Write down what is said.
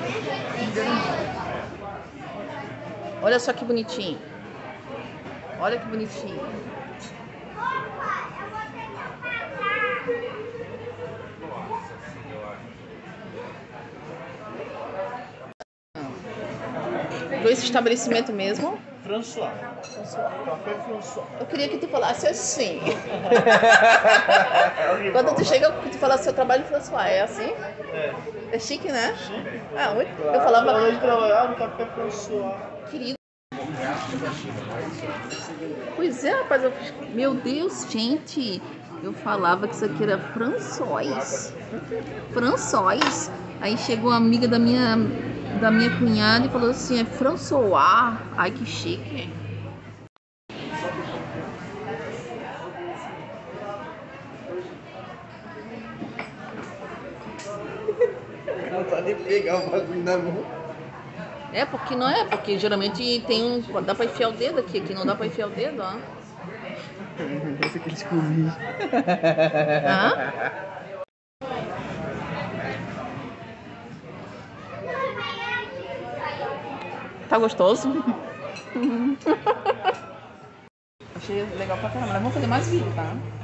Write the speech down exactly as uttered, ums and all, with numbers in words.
Olha só que bonitinho. Olha que bonitinho. Esse estabelecimento mesmo? François. Café François. Eu queria que tu falasse assim. Quando tu chega, tu fala seu trabalho François, é assim? É. É chique, né? Chique. Ah, muito. Claro. Eu falava. Eu de trabalhar no Café François. Querido. Pois é, rapaz. Eu... Meu Deus, gente. Eu falava que isso aqui era François. François. Aí chegou uma amiga da minha, da minha cunhada e falou assim, é François. Ai, que chique. Não pode pegar o bagulho na mão. É, porque não é, porque geralmente tem um... Dá pra enfiar o dedo aqui, aqui não dá pra enfiar o dedo, ó. Esse aqui eles comiam. Hã? Tá gostoso? Achei legal pra caramba. Mas vamos fazer mais vídeo, tá?